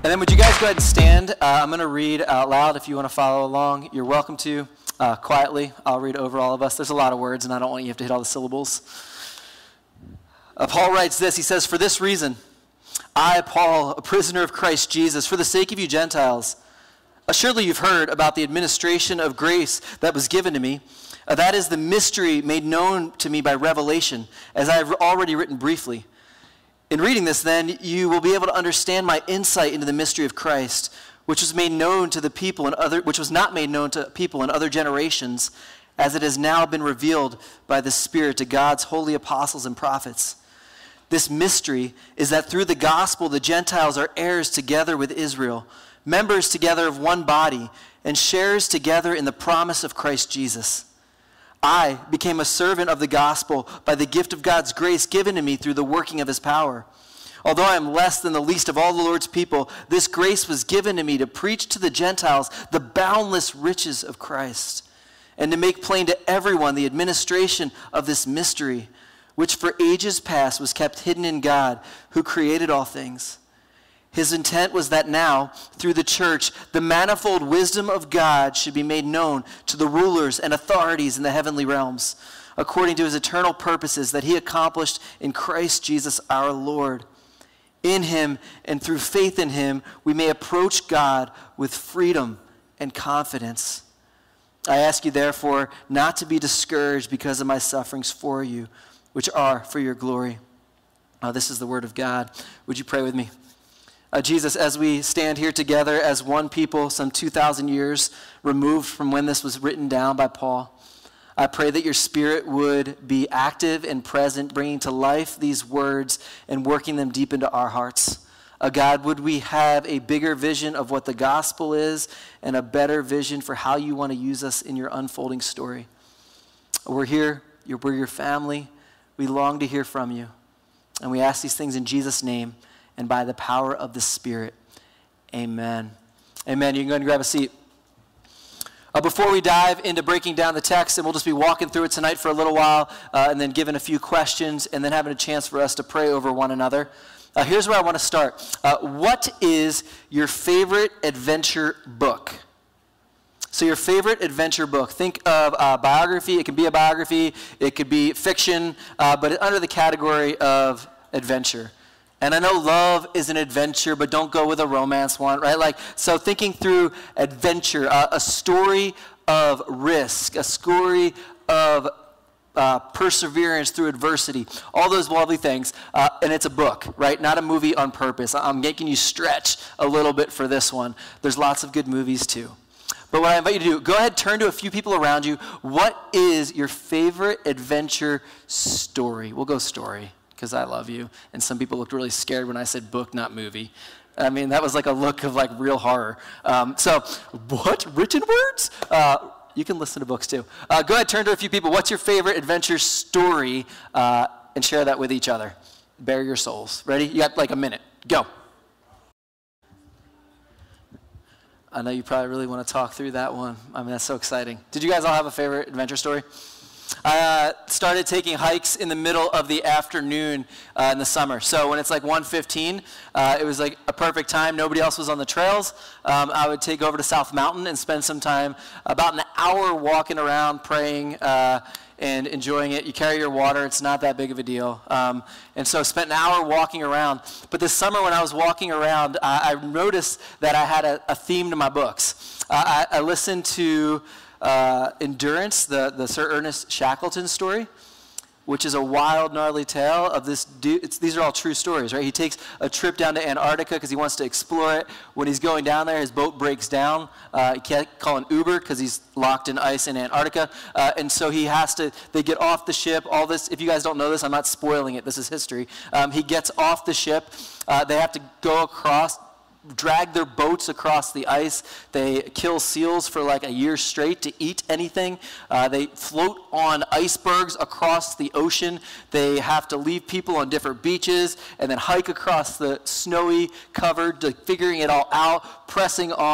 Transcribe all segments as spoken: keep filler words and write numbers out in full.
And then would you guys go ahead and stand? Uh, I'm going to read out loud. If you want to follow along, you're welcome to. Uh, quietly, I'll read over all of us. There's a lot of words, and I don't want you to have to hit all the syllables. Uh, Paul writes this. He says, "For this reason, I, Paul, a prisoner of Christ Jesus, for the sake of you Gentiles, assuredly you've heard about the administration of grace that was given to me. Uh, that is the mystery made known to me by revelation, as I have already written briefly. In reading this, then, you will be able to understand my insight into the mystery of Christ, which was made known to the people in other, which was not made known to people in other generations, as it has now been revealed by the Spirit to God's holy apostles and prophets. This mystery is that through the gospel, the Gentiles are heirs together with Israel, members together of one body, and sharers together in the promise of Christ Jesus. I became a servant of the gospel by the gift of God's grace given to me through the working of his power. Although I am less than the least of all the Lord's people, this grace was given to me to preach to the Gentiles the boundless riches of Christ, and to make plain to everyone the administration of this mystery, which for ages past was kept hidden in God, who created all things. His intent was that now, through the church, the manifold wisdom of God should be made known to the rulers and authorities in the heavenly realms, according to his eternal purposes that he accomplished in Christ Jesus our Lord. In him and through faith in him, we may approach God with freedom and confidence. I ask you, therefore, not to be discouraged because of my sufferings for you, which are for your glory." Uh, this is the word of God. Would you pray with me? Uh, Jesus, as we stand here together as one people, some two thousand years removed from when this was written down by Paul, I pray that your Spirit would be active and present, bringing to life these words and working them deep into our hearts. Uh, God, would we have a bigger vision of what the gospel is and a better vision for how you want to use us in your unfolding story. We're here. You're, we're your family. We long to hear from you. And we ask these things in Jesus' name and by the power of the Spirit. Amen. Amen. You can go ahead and grab a seat. Uh, before we dive into breaking down the text, and we'll just be walking through it tonight for a little while, uh, and then giving a few questions, and then having a chance for us to pray over one another. Uh, here's where I want to start. Uh, what is your favorite adventure book? So your favorite adventure book. Think of a biography. It can be a biography. It could be fiction, uh, but under the category of adventure. And I know love is an adventure, but don't go with a romance one, right? Like, so thinking through adventure, uh, a story of risk, a story of uh, perseverance through adversity, all those lovely things. Uh, and it's a book, right? Not a movie on purpose. I'm making you stretch a little bit for this one. There's lots of good movies too. But what I invite you to do, go ahead, turn to a few people around you. What is your favorite adventure story? We'll go story, because I love you. And some people looked really scared when I said book, not movie. I mean, that was like a look of like real horror. Um, so, what? Written words? Uh, you can listen to books too. Uh, go ahead, turn to a few people. What's your favorite adventure story? Uh, and share that with each other. Bare your souls. Ready? You got like a minute. Go. I know you probably really want to talk through that one. I mean, that's so exciting. Did you guys all have a favorite adventure story? I uh, started taking hikes in the middle of the afternoon uh, in the summer. So when it's like one fifteen, uh, it was like a perfect time. Nobody else was on the trails. Um, I would take over to South Mountain and spend some time, about an hour walking around, praying, uh, and enjoying it. You carry your water. It's not that big of a deal. Um, and so I spent an hour walking around. But this summer when I was walking around, I, I noticed that I had a, a theme to my books. Uh, I, I listened to uh, Endurance, the, the Sir Ernest Shackleton story, which is a wild, gnarly tale of this dude. It's, these are all true stories, right? He takes a trip down to Antarctica because he wants to explore it. When he's going down there, his boat breaks down. Uh, he can't call an Uber because he's locked in ice in Antarctica. Uh, and so he has to, they get off the ship. All this, if you guys don't know this, I'm not spoiling it. This is history. Um, he gets off the ship. Uh, they have to go across, drag their boats across the ice. They kill seals for like a year straight to eat anything. Uh, they float on icebergs across the ocean. They have to leave people on different beaches and then hike across the snowy covered, like, figuring it all out, pressing on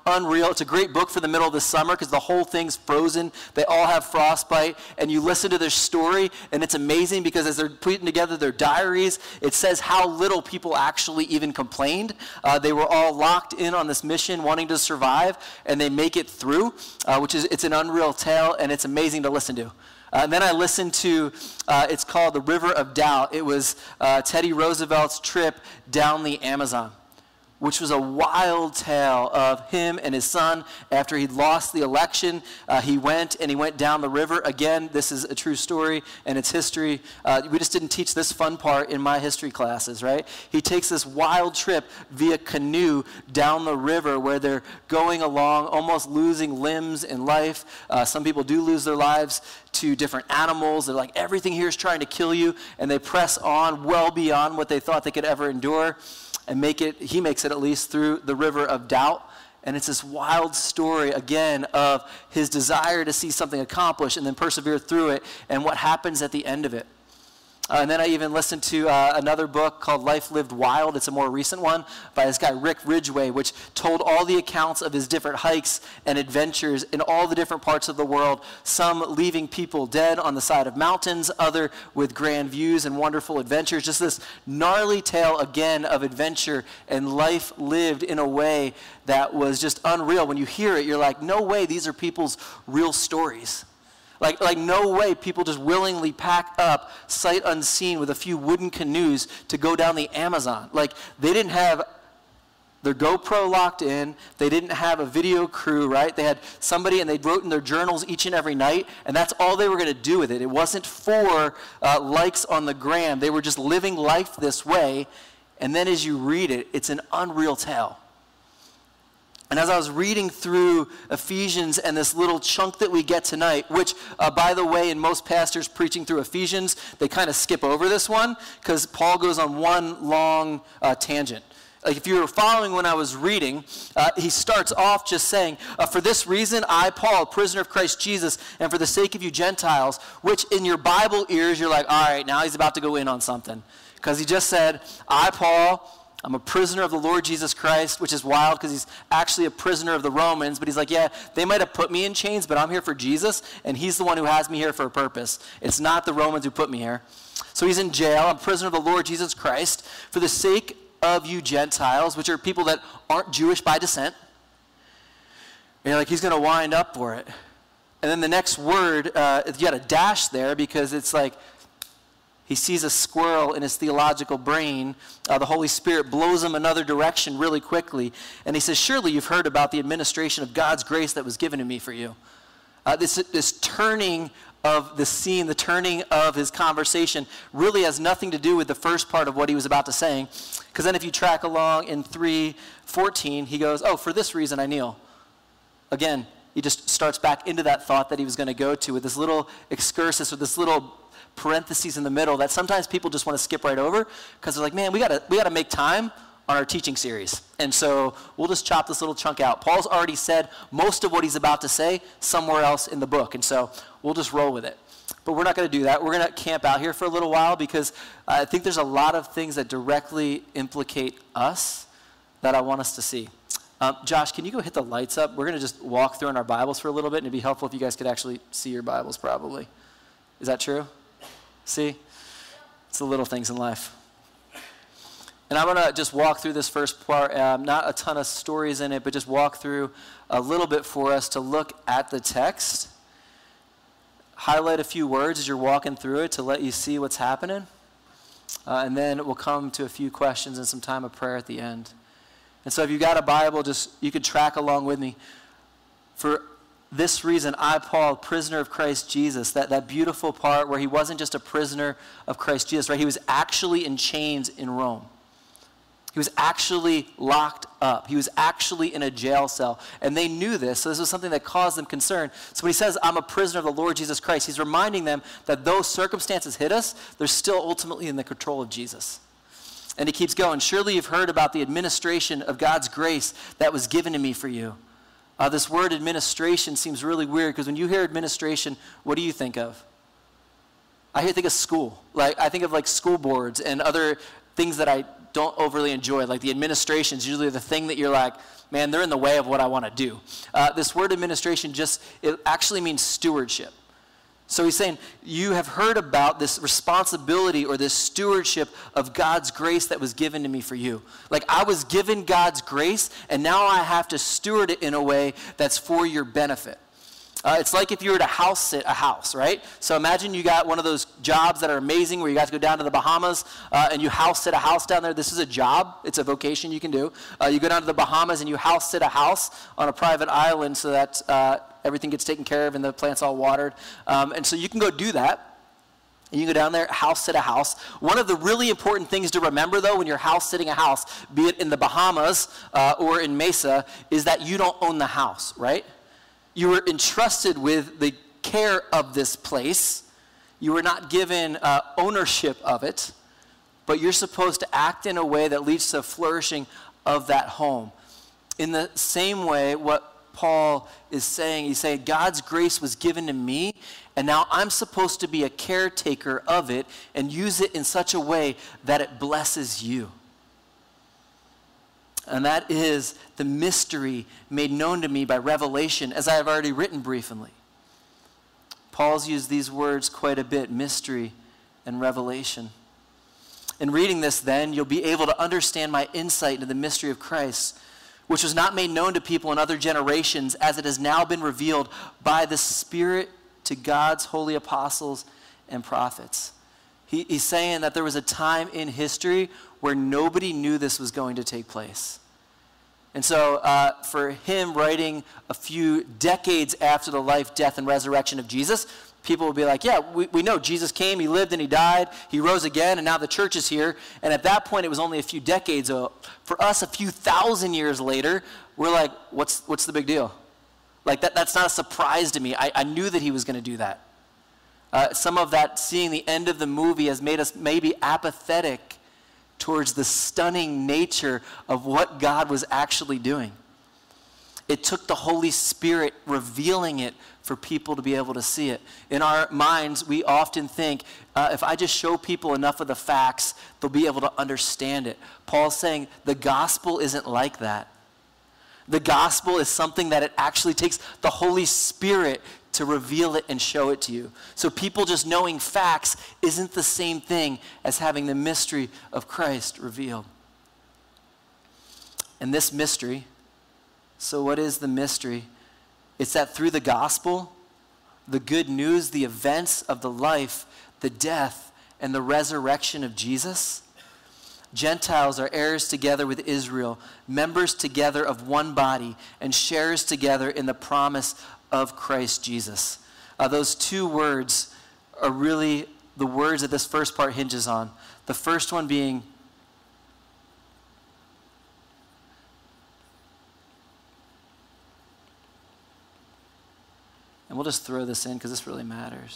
unreal. It's a great book for the middle of the summer because the whole thing's frozen. They all have frostbite, and you listen to their story, and it's amazing because as they're putting together their diaries, it says how little people actually even complained. Uh, they were all locked in on this mission, wanting to survive, and they make it through, uh, which is, it's an unreal tale, and it's amazing to listen to. Uh, and then I listened to, uh, it's called The River of Doubt. It was uh, Teddy Roosevelt's trip down the Amazon, which was a wild tale of him and his son. After he'd lost the election, uh, he went and he went down the river. Again, this is a true story and it's history. Uh, we just didn't teach this fun part in my history classes, right? He takes this wild trip via canoe down the river where they're going along, almost losing limbs in life. Uh, some people do lose their lives to different animals. They're like, everything here is trying to kill you, and they press on well beyond what they thought they could ever endure. And make it, he makes it at least, through the river of doubt. And it's this wild story, again, of his desire to see something accomplished and then persevere through it and what happens at the end of it. Uh, and then I even listened to uh, another book called Life Lived Wild. It's a more recent one by this guy, Rick Ridgway, which told all the accounts of his different hikes and adventures in all the different parts of the world, some leaving people dead on the side of mountains, other with grand views and wonderful adventures. Just this gnarly tale, again, of adventure and life lived in a way that was just unreal. When you hear it, you're like, no way, these are people's real stories. Like, like no way people just willingly pack up sight unseen with a few wooden canoes to go down the Amazon. Like, they didn't have their GoPro locked in. They didn't have a video crew, right? They had somebody, and they wrote in their journals each and every night, and that's all they were going to do with it. It wasn't for uh, likes on the gram. They were just living life this way, and then as you read it, it's an unreal tale. And as I was reading through Ephesians and this little chunk that we get tonight, which, uh, by the way, in most pastors preaching through Ephesians, they kind of skip over this one because Paul goes on one long uh, tangent. Like if you were following when I was reading, uh, he starts off just saying, uh, for this reason, I, Paul, a prisoner of Christ Jesus, and for the sake of you Gentiles, which in your Bible ears, you're like, all right, now he's about to go in on something. Because he just said, I, Paul, I'm a prisoner of the Lord Jesus Christ, which is wild because he's actually a prisoner of the Romans. But he's like, yeah, they might have put me in chains, but I'm here for Jesus, and he's the one who has me here for a purpose. It's not the Romans who put me here. So he's in jail. I'm a prisoner of the Lord Jesus Christ for the sake of you Gentiles, which are people that aren't Jewish by descent. And you're like, he's going to wind up for it. And then the next word, uh, you got a dash there because it's like, he sees a squirrel in his theological brain. Uh, the Holy Spirit blows him another direction really quickly. And he says, surely you've heard about the administration of God's grace that was given to me for you. Uh, this, this turning of the scene, the turning of his conversation really has nothing to do with the first part of what he was about to say. Because then if you track along in three fourteen, he goes, oh, for this reason I kneel. Again, he just starts back into that thought that he was going to go to with this little excursus, with this little parentheses in the middle that sometimes people just want to skip right over because they're like, man, we got to we got to make time on our teaching series. And so we'll just chop this little chunk out. Paul's already said most of what he's about to say somewhere else in the book. And so we'll just roll with it. But we're not going to do that. We're going to camp out here for a little while because I think there's a lot of things that directly implicate us that I want us to see. Um, Josh, can you go hit the lights up? We're going to just walk through in our Bibles for a little bit, and it'd be helpful if you guys could actually see your Bibles probably. Is that true? See? It's the little things in life. And I'm going to just walk through this first part, um, not a ton of stories in it, but just walk through a little bit for us to look at the text, highlight a few words as you're walking through it to let you see what's happening, uh, and then we'll come to a few questions and some time of prayer at the end. And so if you've got a Bible, just you can track along with me. For this reason, I, Paul, prisoner of Christ Jesus, that, that beautiful part where he wasn't just a prisoner of Christ Jesus, right? He was actually in chains in Rome. He was actually locked up. He was actually in a jail cell. And they knew this, so this was something that caused them concern. So when he says, I'm a prisoner of the Lord Jesus Christ, he's reminding them that though circumstances hit us, they're still ultimately in the control of Jesus. And he keeps going, surely you've heard about the administration of God's grace that was given to me for you. Uh, this word administration seems really weird because when you hear administration, what do you think of? I hear think of school. Like I think of like school boards and other things that I don't overly enjoy. Like the administration is usually the thing that you're like, man, they're in the way of what I want to do. Uh, this word administration just, it actually means stewardship. So he's saying, you have heard about this responsibility or this stewardship of God's grace that was given to me for you. Like I was given God's grace, and now I have to steward it in a way that's for your benefit. Uh, it's like if you were to house sit a house, right? So imagine you got one of those jobs that are amazing where you got to go down to the Bahamas uh, and you house sit a house down there. This is a job. It's a vocation you can do. Uh, you go down to the Bahamas and you house sit a house on a private island so that uh, everything gets taken care of and the plant's all watered. Um, and so you can go do that. And you go down there, house sit a house. One of the really important things to remember, though, when you're house sitting a house, be it in the Bahamas uh, or in Mesa, is that you don't own the house, right? You were entrusted with the care of this place. You were not given uh, ownership of it, but you're supposed to act in a way that leads to flourishing of that home. In the same way, what Paul is saying, he's saying, God's grace was given to me, and now I'm supposed to be a caretaker of it and use it in such a way that it blesses you. And that is the mystery made known to me by revelation, as I have already written briefly. Paul's used these words quite a bit, mystery and revelation. In reading this, then, you'll be able to understand my insight into the mystery of Christ, which was not made known to people in other generations, as it has now been revealed by the Spirit to God's holy apostles and prophets. He, he's saying that there was a time in history where nobody knew this was going to take place. And so uh, for him writing a few decades after the life, death, and resurrection of Jesus, people will be like, yeah, we, we know Jesus came, he lived and he died, he rose again, and now the church is here. And at that point, it was only a few decades. So for us, a few thousand years later, we're like, what's, what's the big deal? Like that, that's not a surprise to me. I, I knew that he was going to do that. Uh, some of that, seeing the end of the movie, has made us maybe apathetic towards the stunning nature of what God was actually doing. It took the Holy Spirit revealing it for people to be able to see it. In our minds, we often think, uh, if I just show people enough of the facts, they'll be able to understand it. Paul's saying the gospel isn't like that. The gospel is something that it actually takes the Holy Spirit to reveal it and show it to you. So people just knowing facts isn't the same thing as having the mystery of Christ revealed. And this mystery, so what is the mystery? It's that through the gospel, the good news, the events of the life, the death, and the resurrection of Jesus, Gentiles are heirs together with Israel, members together of one body, and sharers together in the promise of Christ Jesus. Uh, those two words are really the words that this first part hinges on. The first one being and we'll just throw this in because this really matters.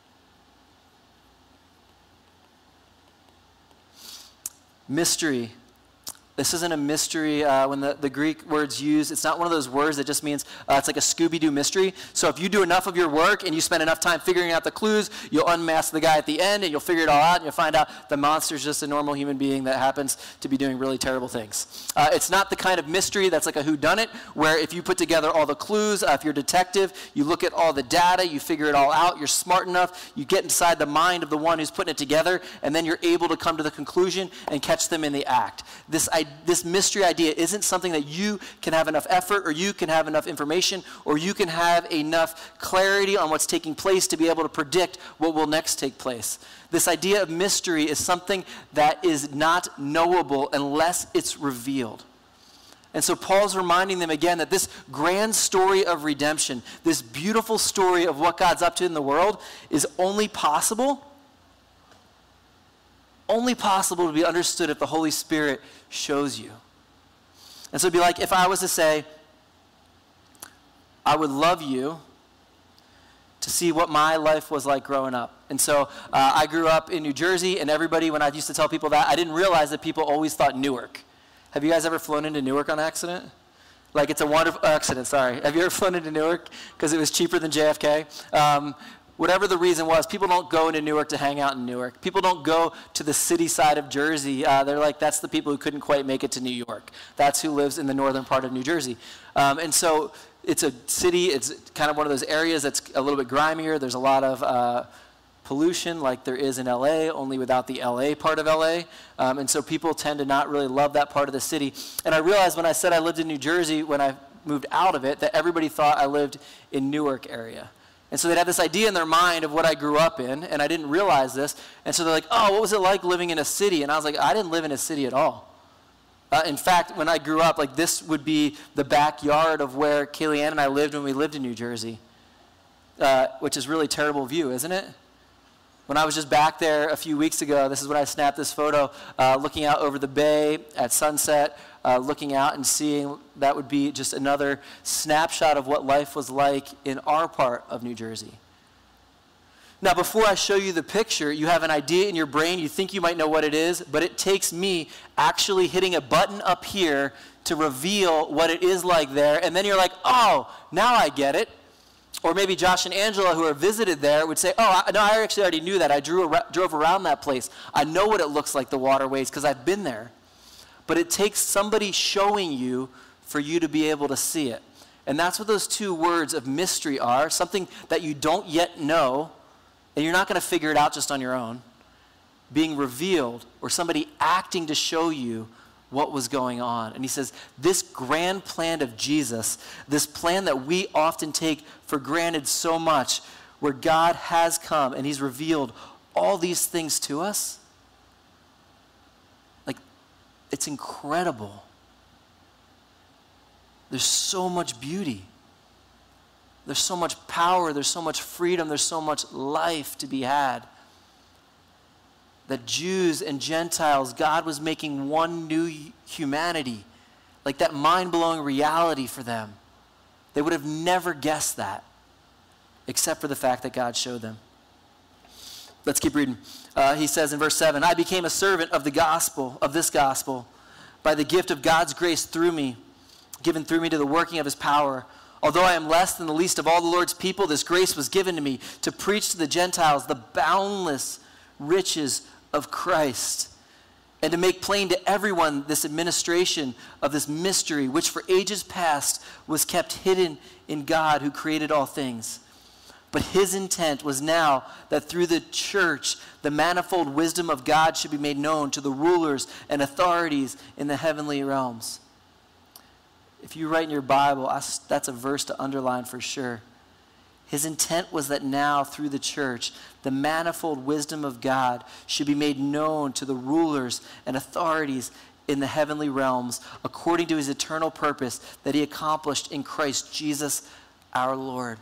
Mystery. This isn't a mystery uh, when the, the Greek word's used. It's not one of those words that just means uh, it's like a Scooby-Doo mystery. So if you do enough of your work and you spend enough time figuring out the clues, you'll unmask the guy at the end and you'll figure it all out and you'll find out the monster's just a normal human being that happens to be doing really terrible things. Uh, it's not the kind of mystery that's like a whodunit where if you put together all the clues, uh, if you're a detective, you look at all the data, you figure it all out, you're smart enough, you get inside the mind of the one who's putting it together, and then you're able to come to the conclusion and catch them in the act. This idea This mystery idea isn't something that you can have enough effort or you can have enough information or you can have enough clarity on what's taking place to be able to predict what will next take place. This idea of mystery is something that is not knowable unless it's revealed. And so Paul's reminding them again that this grand story of redemption, this beautiful story of what God's up to in the world is only possible Only possible to be understood if the Holy Spirit shows you. And so it'd be like if I was to say, I would love you to see what my life was like growing up. And so uh, I grew up in New Jersey, and everybody, when I used to tell people that, I didn't realize that people always thought Newark. Have you guys ever flown into Newark on accident? Like it's a wonderful accident, sorry. Have you ever flown into Newark because it was cheaper than J F K? Um, whatever the reason was, people don't go into Newark to hang out in Newark. People don't go to the city side of Jersey. Uh, they're like, that's the people who couldn't quite make it to New York. That's who lives in the northern part of New Jersey. Um, and so it's a city, it's kind of one of those areas that's a little bit grimier. There's a lot of uh, pollution like there is in L A, only without the L A part of L A. Um, and so people tend to not really love that part of the city. And I realized when I said I lived in New Jersey, when I moved out of it, that everybody thought I lived in Newark area. And so they'd have this idea in their mind of what I grew up in, and I didn't realize this. And so they're like, oh, what was it like living in a city? And I was like, I didn't live in a city at all. Uh, in fact, when I grew up, like this would be the backyard of where Kaylee Ann and I lived when we lived in New Jersey, uh, which is a really terrible view, isn't it? When I was just back there a few weeks ago, this is when I snapped this photo, uh, looking out over the bay at sunset, uh, looking out and seeing that would be just another snapshot of what life was like in our part of New Jersey. Now, before I show you the picture, you have an idea in your brain, you think you might know what it is, but it takes me actually hitting a button up here to reveal what it is like there, and then you're like, oh, now I get it. Or maybe Josh and Angela, who are visited there, would say, oh, I, no, I actually already knew that. I drew, drove around that place. I know what it looks like, the waterways, because I've been there. But it takes somebody showing you for you to be able to see it. And that's what those two words of mystery are, something that you don't yet know, and you're not going to figure it out just on your own, being revealed, or somebody acting to show you what was going on. And he says, this grand plan of Jesus, this plan that we often take for granted so much, where God has come and he's revealed all these things to us, like, it's incredible. There's so much beauty. There's so much power. There's so much freedom. There's so much life to be had. That Jews and Gentiles, God was making one new humanity, like that mind-blowing reality for them. They would have never guessed that, except for the fact that God showed them. Let's keep reading. Uh, he says in verse seven, I became a servant of the gospel, of this gospel, by the gift of God's grace through me, given through me to the working of his power. Although I am less than the least of all the Lord's people, this grace was given to me to preach to the Gentiles the boundless riches of Christ, and to make plain to everyone this administration of this mystery, which for ages past was kept hidden in God who created all things. But his intent was now that through the church, the manifold wisdom of God should be made known to the rulers and authorities in the heavenly realms. If you write in your Bible, that's a verse to underline for sure. His intent was that now, through the church, the manifold wisdom of God should be made known to the rulers and authorities in the heavenly realms, according to his eternal purpose that he accomplished in Christ Jesus our Lord.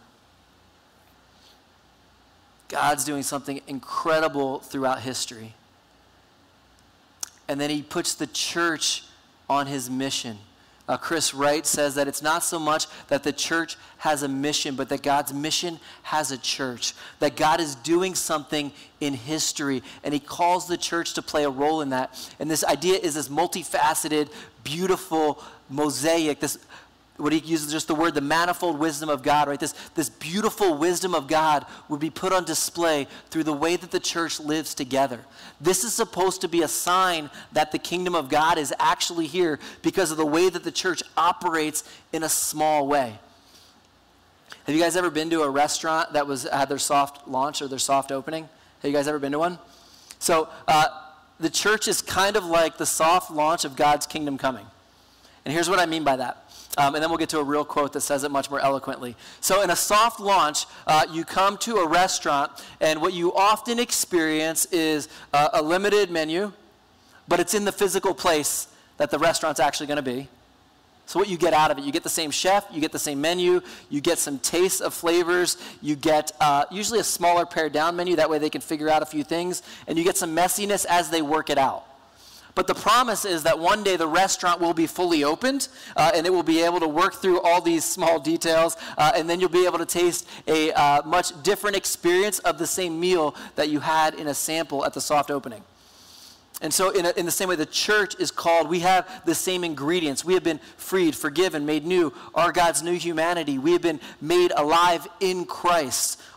God's doing something incredible throughout history. And then he puts the church on his mission. Uh, Chris Wright says that it's not so much that the church has a mission, but that God's mission has a church. That God is doing something in history, and he calls the church to play a role in that. And this idea is this multifaceted, beautiful mosaic, this, what he uses just the word, the manifold wisdom of God, right? This, this beautiful wisdom of God would be put on display through the way that the church lives together. This is supposed to be a sign that the kingdom of God is actually here because of the way that the church operates in a small way. Have you guys ever been to a restaurant that was had their soft launch or their soft opening? Have you guys ever been to one? So uh, the church is kind of like the soft launch of God's kingdom coming. And here's what I mean by that. Um, and then we'll get to a real quote that says it much more eloquently. So in a soft launch, uh, you come to a restaurant, and what you often experience is uh, a limited menu, but it's in the physical place that the restaurant's actually going to be. So what you get out of it, you get the same chef, you get the same menu, you get some tastes of flavors, you get uh, usually a smaller pared down menu, that way they can figure out a few things, and you get some messiness as they work it out. But the promise is that one day the restaurant will be fully opened, uh, and it will be able to work through all these small details, uh, and then you'll be able to taste a uh, much different experience of the same meal that you had in a sample at the soft opening. And so in, a, in the same way, the church is called, we have the same ingredients. We have been freed, forgiven, made new, are God's new humanity. We have been made alive in Christ.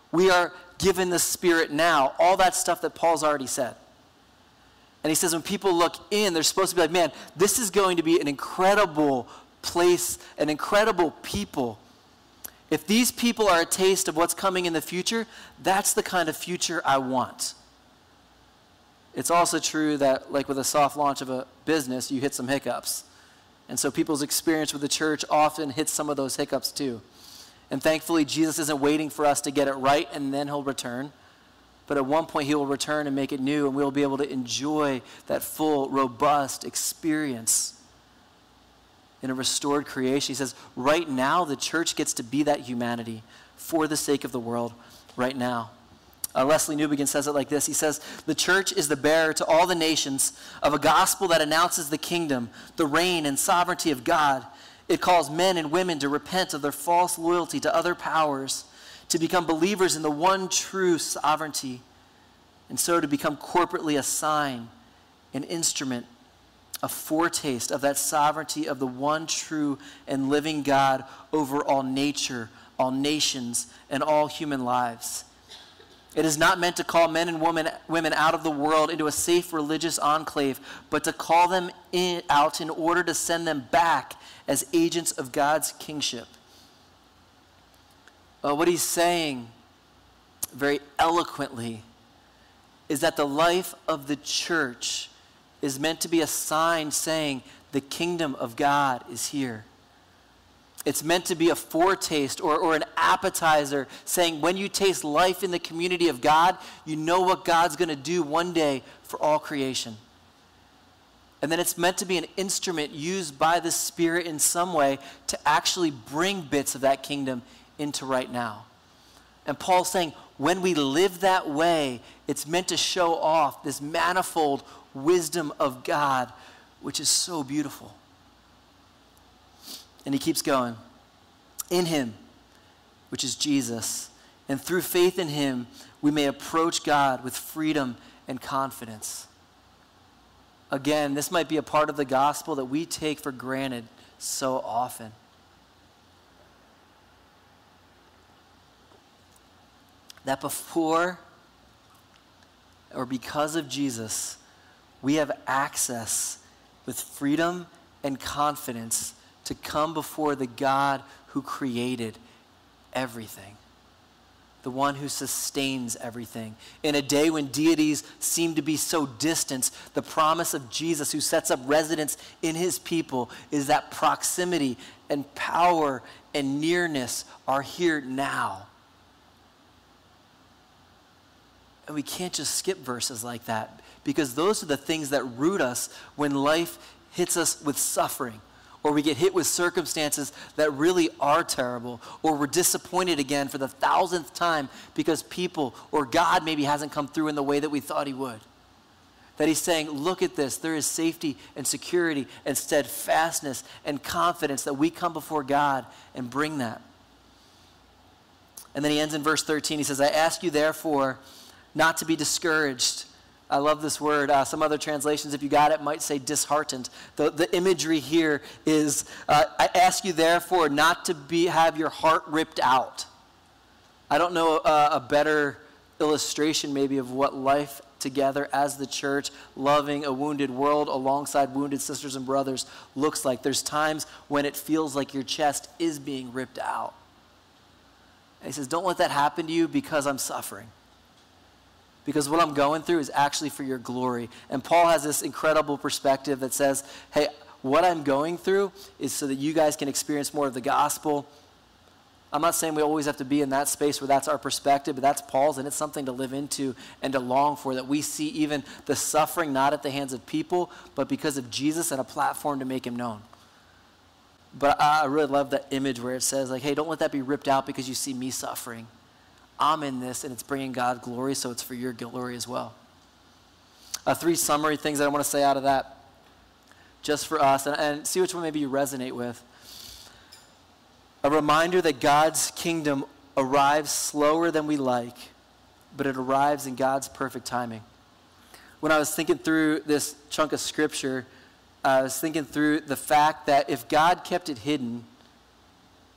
We are given the Spirit now. All that stuff that Paul's already said. And he says when people look in, they're supposed to be like, man, this is going to be an incredible place, an incredible people. If these people are a taste of what's coming in the future, that's the kind of future I want. It's also true that, like with a soft launch of a business, you hit some hiccups. And so people's experience with the church often hits some of those hiccups too. And thankfully, Jesus isn't waiting for us to get it right and then he'll return. But at one point, he will return and make it new, and we'll be able to enjoy that full, robust experience in a restored creation. He says, right now, the church gets to be that humanity for the sake of the world right now. Uh, Leslie Newbegin says it like this. He says, the church is the bearer to all the nations of a gospel that announces the kingdom, the reign and sovereignty of God. It calls men and women to repent of their false loyalty to other powers, to become believers in the one true sovereignty, and so to become corporately a sign, an instrument, a foretaste of that sovereignty of the one true and living God over all nature, all nations, and all human lives. It is not meant to call men and women, women out of the world into a safe religious enclave, but to call them in, out in order to send them back as agents of God's kingship. Uh, what he's saying very eloquently is that the life of the church is meant to be a sign saying the kingdom of God is here. It's meant to be a foretaste or, or an appetizer saying when you taste life in the community of God, you know what God's going to do one day for all creation. And then it's meant to be an instrument used by the Spirit in some way to actually bring bits of that kingdom into right now. And Paul's saying when we live that way, it's meant to show off this manifold wisdom of God, which is so beautiful. And he keeps going. In him, which is Jesus, and through faith in him, we may approach God with freedom and confidence. Again, this might be a part of the gospel that we take for granted so often. That before or because of Jesus, we have access with freedom and confidence to come before the God who created everything, the one who sustains everything. In a day when deities seem to be so distant, the promise of Jesus who sets up residence in his people is that proximity and power and nearness are here now. And we can't just skip verses like that because those are the things that root us when life hits us with suffering, or we get hit with circumstances that really are terrible, or we're disappointed again for the thousandth time because people or God maybe hasn't come through in the way that we thought he would. That he's saying, look at this. There is safety and security and steadfastness and confidence that we come before God and bring that. And then he ends in verse thirteen. He says, I ask you therefore not to be discouraged. I love this word. Uh, some other translations, if you got it, might say disheartened. The, the imagery here is, uh, I ask you therefore not to be have your heart ripped out. I don't know uh, a better illustration maybe of what life together as the church, loving a wounded world alongside wounded sisters and brothers looks like. There's times when it feels like your chest is being ripped out. And he says, don't let that happen to you because I'm suffering. Because what I'm going through is actually for your glory. And Paul has this incredible perspective that says, hey, what I'm going through is so that you guys can experience more of the gospel. I'm not saying we always have to be in that space where that's our perspective, but that's Paul's, and it's something to live into and to long for, that we see even the suffering not at the hands of people, but because of Jesus and a platform to make him known. But I really love that image where it says, like, hey, don't let that be ripped out because you see me suffering. I'm in this, and it's bringing God glory, so it's for your glory as well. Uh, three summary things that I want to say out of that, just for us, and, and see which one maybe you resonate with. A reminder that God's kingdom arrives slower than we like, but it arrives in God's perfect timing. When I was thinking through this chunk of scripture, I was thinking through the fact that if God kept it hidden,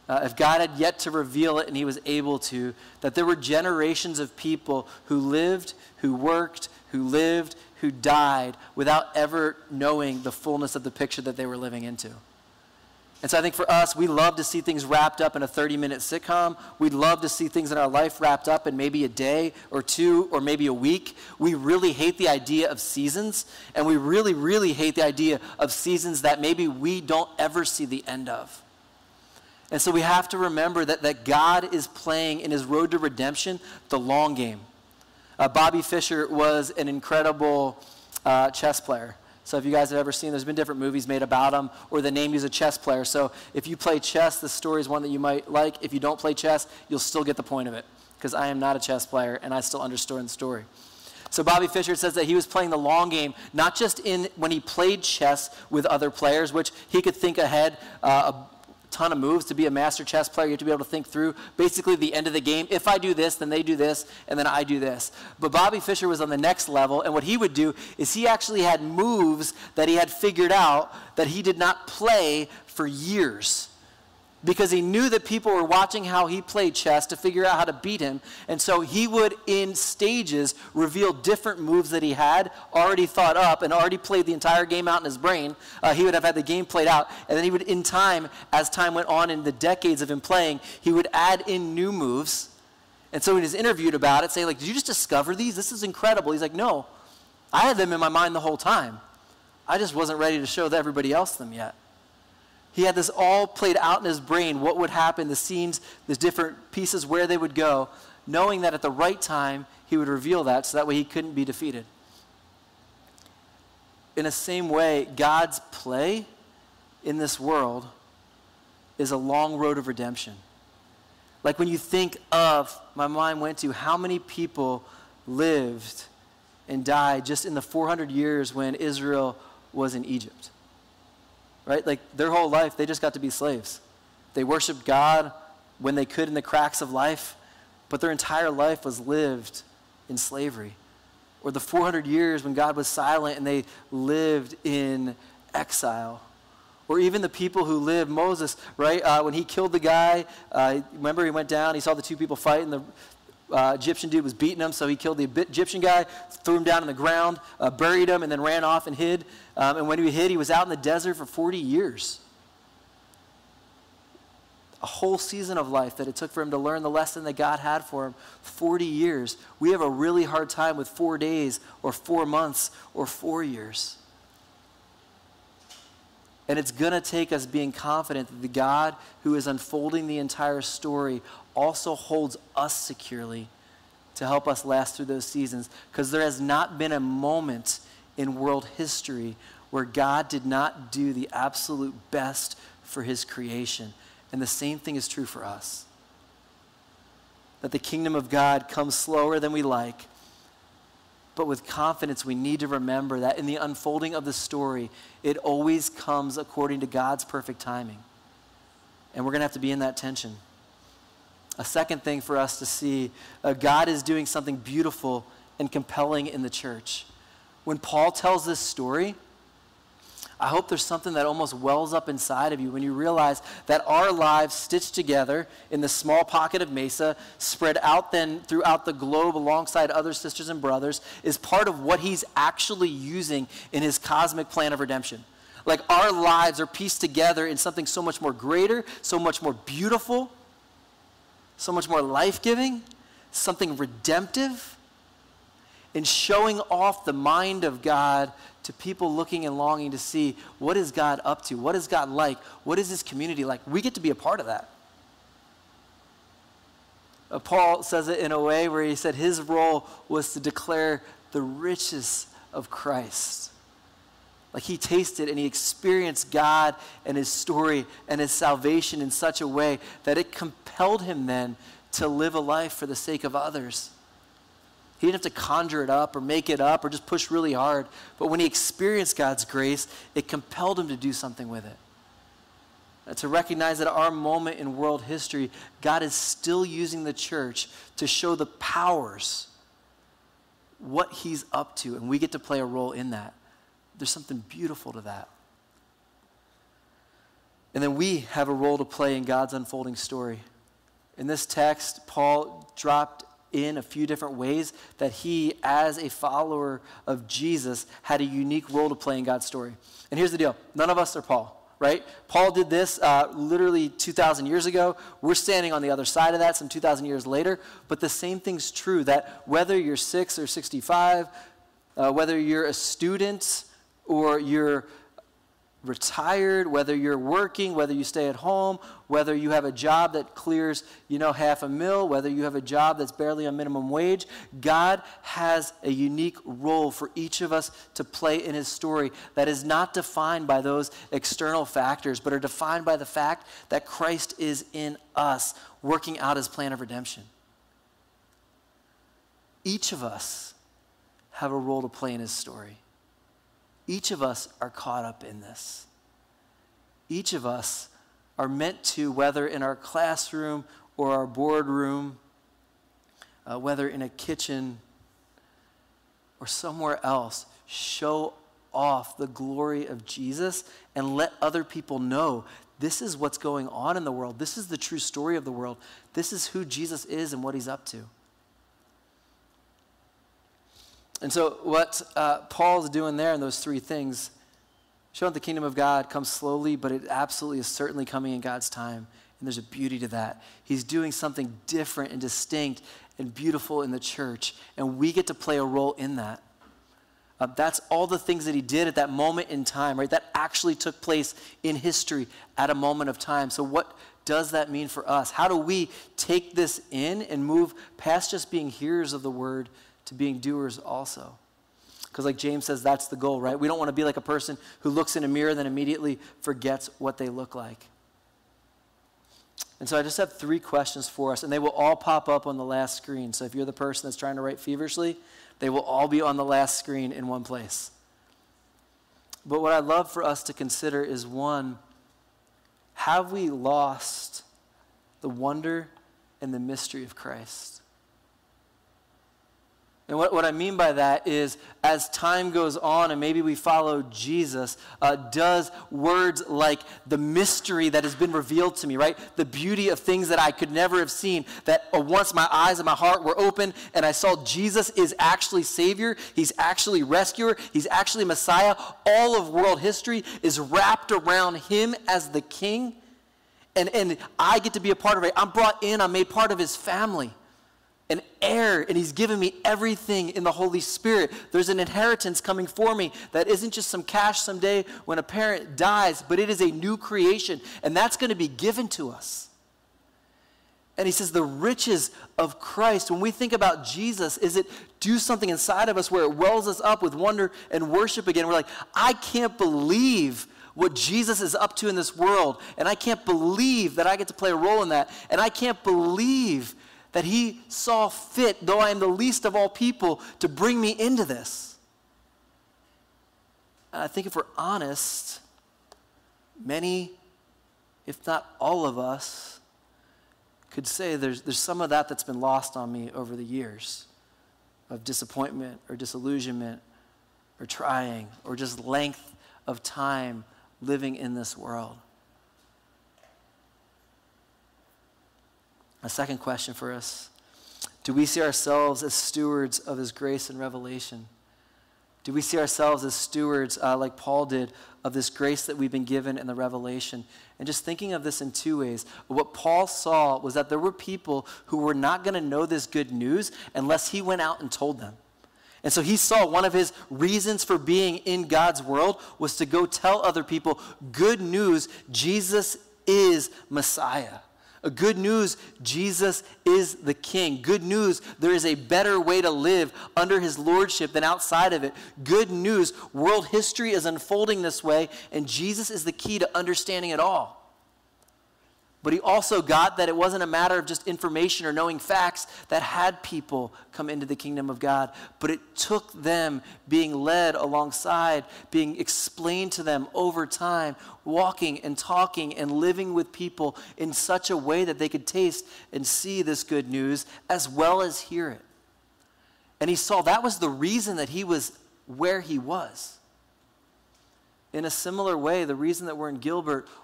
uh, if God had yet to reveal it and he was able to, that there were generations of people who lived, who worked, who lived, who died without ever knowing the fullness of the picture that they were living into. And so I think for us, we love to see things wrapped up in a thirty-minute sitcom. We'd love to see things in our life wrapped up in maybe a day or two or maybe a week. We really hate the idea of seasons, and we really, really hate the idea of seasons that maybe we don't ever see the end of. And so we have to remember that, that God is playing in his road to redemption the long game. Uh, Bobby Fischer was an incredible uh, chess player. So if you guys have ever seen, there's been different movies made about him, or the name, he's a chess player. So if you play chess, this story is one that you might like. If you don't play chess, you'll still get the point of it, because I am not a chess player, and I still understand the story. So Bobby Fischer says that he was playing the long game, not just in when he played chess with other players, which he could think ahead uh, a ton of moves. To be a master chess player, you have to be able to think through basically the end of the game. If I do this, then they do this, and then I do this. But Bobby Fischer was on the next level, and what he would do is he actually had moves that he had figured out that he did not play for years, because he knew that people were watching how he played chess to figure out how to beat him. And so he would, in stages, reveal different moves that he had already thought up and already played the entire game out in his brain. Uh, he would have had the game played out. And then he would, in time, as time went on in the decades of him playing, he would add in new moves. And so he was interviewed about it, saying, like, did you just discover these? This is incredible. He's like, no, I had them in my mind the whole time. I just wasn't ready to show everybody else them yet. He had this all played out in his brain, what would happen, the scenes, the different pieces, where they would go, knowing that at the right time, he would reveal that, so that way he couldn't be defeated. In the same way, God's play in this world is a long road of redemption. Like when you think of, my mind went to how many people lived and died just in the four hundred years when Israel was in Egypt. Right? Like their whole life, they just got to be slaves. They worshiped God when they could in the cracks of life, but their entire life was lived in slavery. Or the four hundred years when God was silent and they lived in exile. Or even the people who lived, Moses, right? Uh, when he killed the guy, uh, remember he went down, he saw the two people fight, and the uh, Egyptian dude was beating him, so he killed the Egyptian guy, threw him down on the ground, uh, buried him, and then ran off and hid. Um, and when he hid, he was out in the desert for forty years. A whole season of life that it took for him to learn the lesson that God had for him. forty years. We have a really hard time with four days or four months or four years. And it's going to take us being confident that the God who is unfolding the entire story also holds us securely to help us last through those seasons. Because there has not been a moment in world history where God did not do the absolute best for his creation. And the same thing is true for us. That the kingdom of God comes slower than we like, but with confidence we need to remember that in the unfolding of the story, it always comes according to God's perfect timing. And we're going to have to be in that tension. A second thing for us to see, uh, God is doing something beautiful and compelling in the church. When Paul tells this story, I hope there's something that almost wells up inside of you when you realize that our lives stitched together in the small pocket of Mesa, spread out then throughout the globe alongside other sisters and brothers, is part of what he's actually using in his cosmic plan of redemption. Like our lives are pieced together in something so much more greater, so much more beautiful, so much more life-giving, something redemptive, in showing off the mind of God to people looking and longing to see, what is God up to? What is God like? What is his community like? We get to be a part of that. Uh, Paul says it in a way where he said his role was to declare the riches of Christ. Like he tasted and he experienced God and his story and his salvation in such a way that it compelled him then to live a life for the sake of others. He didn't have to conjure it up or make it up or just push really hard. But when he experienced God's grace, it compelled him to do something with it. And to recognize that at our moment in world history, God is still using the church to show the powers what he's up to, and we get to play a role in that. There's something beautiful to that. And then we have a role to play in God's unfolding story. In this text, Paul dropped in a few different ways that he, as a follower of Jesus, had a unique role to play in God's story. And here's the deal. None of us are Paul. Right? Paul did this uh, literally two thousand years ago. We're standing on the other side of that some two thousand years later. But the same thing's true, that whether you're six or sixty-five, uh, whether you're a student or you're retired, whether you're working, whether you stay at home, whether you have a job that clears, you know, half a mil, whether you have a job that's barely a minimum wage, God has a unique role for each of us to play in his story that is not defined by those external factors, but are defined by the fact that Christ is in us, working out his plan of redemption. Each of us have a role to play in his story. Each of us are caught up in this. Each of us are meant to, whether in our classroom or our boardroom, uh, whether in a kitchen or somewhere else, show off the glory of Jesus and let other people know this is what's going on in the world. This is the true story of the world. This is who Jesus is and what he's up to. And so what uh, Paul's doing there in those three things, showing the kingdom of God comes slowly, but it absolutely is certainly coming in God's time. And there's a beauty to that. He's doing something different and distinct and beautiful in the church. And we get to play a role in that. Uh, that's all the things that he did at that moment in time, right? That actually took place in history at a moment of time. So what does that mean for us? How do we take this in and move past just being hearers of the word to being doers also? Because like James says, that's the goal, right? We don't want to be like a person who looks in a mirror and then immediately forgets what they look like. And so I just have three questions for us, and they will all pop up on the last screen. So if you're the person that's trying to write feverishly, they will all be on the last screen in one place. But what I'd love for us to consider is, one, have we lost the wonder and the mystery of Christ? And what, what I mean by that is, as time goes on and maybe we follow Jesus, uh, does words like the mystery that has been revealed to me, right? The beauty of things that I could never have seen, that uh, once my eyes and my heart were open and I saw Jesus is actually Savior, he's actually rescuer, he's actually Messiah. All of world history is wrapped around him as the King. And, and I get to be a part of it. I'm brought in, I'm made part of his family. An heir, and he's given me everything in the Holy Spirit. There's an inheritance coming for me that isn't just some cash someday when a parent dies, but it is a new creation, and that's going to be given to us. And he says the riches of Christ, when we think about Jesus, is it do something inside of us where it wells us up with wonder and worship again. We're like, I can't believe what Jesus is up to in this world, and I can't believe that I get to play a role in that, and I can't believe that he saw fit, though I am the least of all people, to bring me into this. And I think if we're honest, many, if not all of us, could say there's, there's some of that that's been lost on me over the years of disappointment or disillusionment or trying or just length of time living in this world. A second question for us: do we see ourselves as stewards of his grace and revelation? Do we see ourselves as stewards, uh, like Paul did, of this grace that we've been given in the revelation? And just thinking of this in two ways. What Paul saw was that there were people who were not going to know this good news unless he went out and told them. And so he saw one of his reasons for being in God's world was to go tell other people good news: Jesus is Messiah. A good news, Jesus is the King. Good news, there is a better way to live under his lordship than outside of it. Good news, world history is unfolding this way, and Jesus is the key to understanding it all. But he also got that it wasn't a matter of just information or knowing facts that had people come into the kingdom of God, but it took them being led alongside, being explained to them over time, walking and talking and living with people in such a way that they could taste and see this good news as well as hear it. And he saw that was the reason that he was where he was. In a similar way, the reason that we're in Gilbert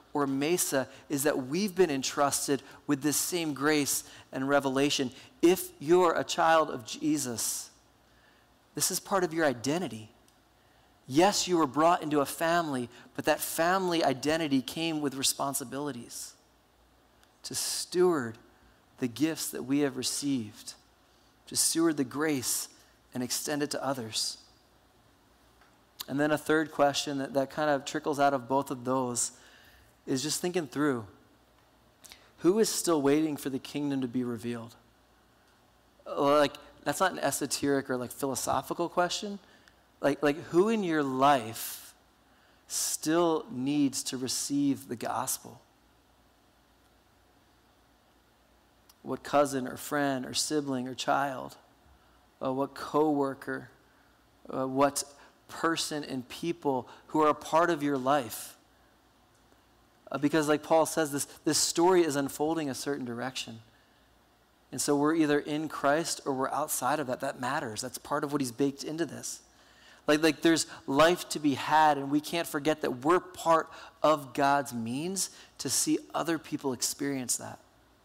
or Mesa is that we've been entrusted with this same grace and revelation. If you're a child of Jesus, this is part of your identity. Yes, you were brought into a family, but that family identity came with responsibilities to steward the gifts that we have received, to steward the grace and extend it to others. And then a third question that, that kind of trickles out of both of those is just thinking through, who is still waiting for the kingdom to be revealed? Like, that's not an esoteric or like philosophical question. Like, like who in your life still needs to receive the gospel? What cousin or friend or sibling or child? Uh, what coworker? Uh, what person and people who are a part of your life? Uh, because like Paul says, this, this story is unfolding a certain direction. And so we're either in Christ or we're outside of that. That matters. That's part of what he's baked into this. Like, like there's life to be had, and we can't forget that we're part of God's means to see other people experience that.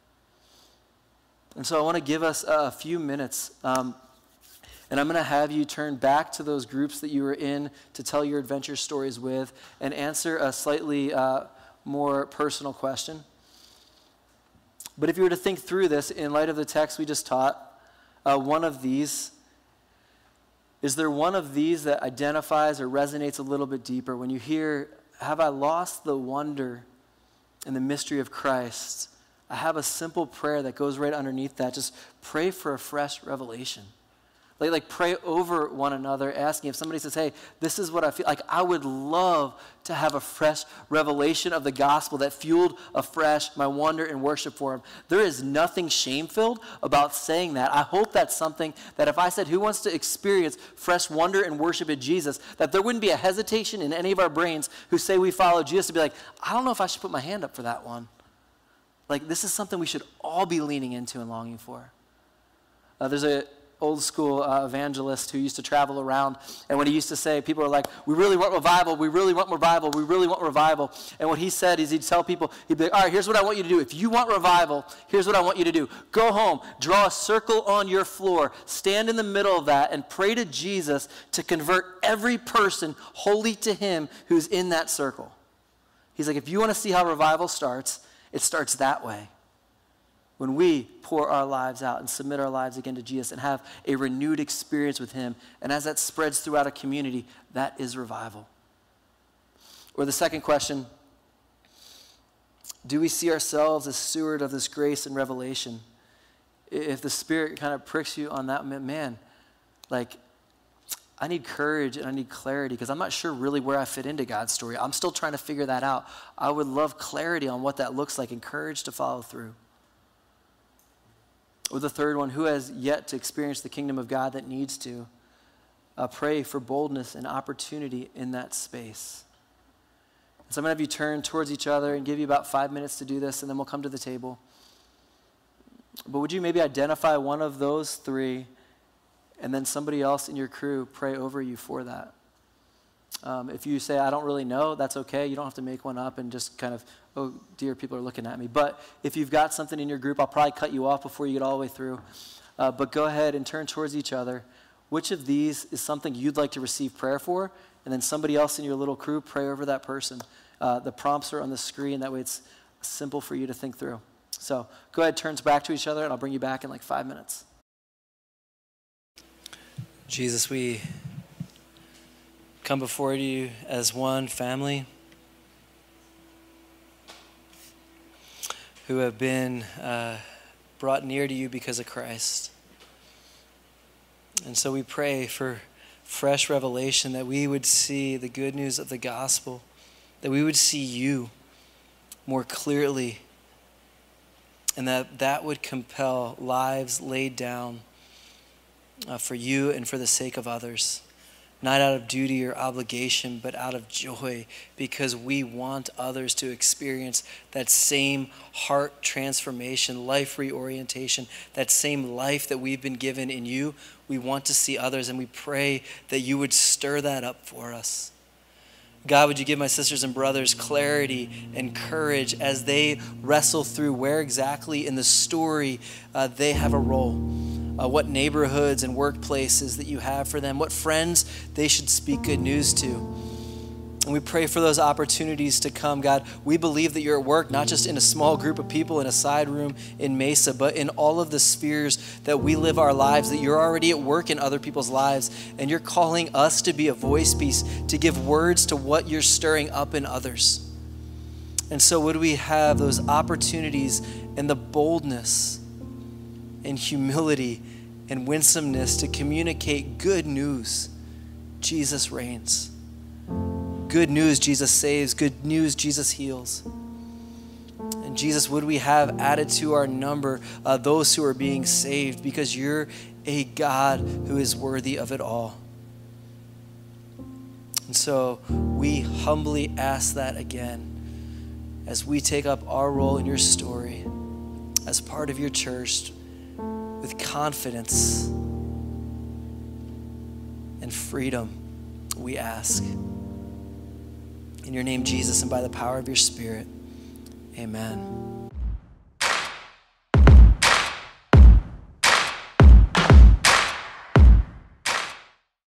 And so I want to give us a few minutes, um, and I'm going to have you turn back to those groups that you were in to tell your adventure stories with and answer a slightly uh, more personal question. But if you were to think through this in light of the text we just taught, uh, one of these, is there one of these that identifies or resonates a little bit deeper when you hear, have I lost the wonder and the mystery of Christ? I have a simple prayer that goes right underneath that. Just pray for a fresh revelation. Like, like pray over one another, asking if somebody says, hey, this is what I feel. Like, I would love to have a fresh revelation of the gospel that fueled afresh my wonder and worship for him. There is nothing shame-filled about saying that. I hope that's something that if I said, who wants to experience fresh wonder and worship in Jesus, that there wouldn't be a hesitation in any of our brains who say we follow Jesus to be like, I don't know if I should put my hand up for that one. Like, this is something we should all be leaning into and longing for. Uh, there's a old school uh, evangelist who used to travel around, and what he used to say, people are like, we really want revival, we really want revival, we really want revival. And what he said is he'd tell people, he'd be like, all right, here's what I want you to do. If you want revival, here's what I want you to do. Go home, draw a circle on your floor, stand in the middle of that, and pray to Jesus to convert every person wholly to him who's in that circle. He's like, if you want to see how revival starts, it starts that way. When we pour our lives out and submit our lives again to Jesus and have a renewed experience with him, and as that spreads throughout a community, that is revival. Or the second question, do we see ourselves as steward of this grace and revelation? If the Spirit kind of pricks you on that, man, like, I need courage and I need clarity because I'm not sure really where I fit into God's story. I'm still trying to figure that out. I would love clarity on what that looks like and courage to follow through. Or the third one, who has yet to experience the kingdom of God that needs to? Uh, pray for boldness and opportunity in that space. So I'm going to have you turn towards each other and give you about five minutes to do this, and then we'll come to the table. But would you maybe identify one of those three, and then somebody else in your crew pray over you for that? Um, if you say, I don't really know, that's okay. You don't have to make one up and just kind of, oh, dear, people are looking at me. But if you've got something in your group, I'll probably cut you off before you get all the way through. Uh, but go ahead and turn towards each other. Which of these is something you'd like to receive prayer for? And then somebody else in your little crew, pray over that person. Uh, the prompts are on the screen. That way it's simple for you to think through. So go ahead, turn back to each other, and I'll bring you back in like five minutes. Jesus, we come before you as one family who have been uh, brought near to you because of Christ. And so we pray for fresh revelation, that we would see the good news of the gospel, that we would see you more clearly, and that that would compel lives laid down uh, for you and for the sake of others. Not out of duty or obligation, but out of joy, because we want others to experience that same heart transformation, life reorientation, that same life that we've been given in you. We want to see others, and we pray that you would stir that up for us. God, would you give my sisters and brothers clarity and courage as they wrestle through where exactly in the story uh, they have a role, uh, what neighborhoods and workplaces that you have for them, what friends they should speak good news to. And we pray for those opportunities to come, God. We believe that you're at work, not just in a small group of people in a side room in Mesa, but in all of the spheres that we live our lives, that you're already at work in other people's lives, and you're calling us to be a voice piece, to give words to what you're stirring up in others. And so would we have those opportunities and the boldness and humility and winsomeness to communicate good news. Jesus reigns. Good news, Jesus saves. Good news, Jesus heals. And Jesus, would we have added to our number uh, those who are being saved, because you're a God who is worthy of it all. And so we humbly ask that again as we take up our role in your story as part of your church with confidence and freedom, we ask. In your name, Jesus, and by the power of your Spirit, amen.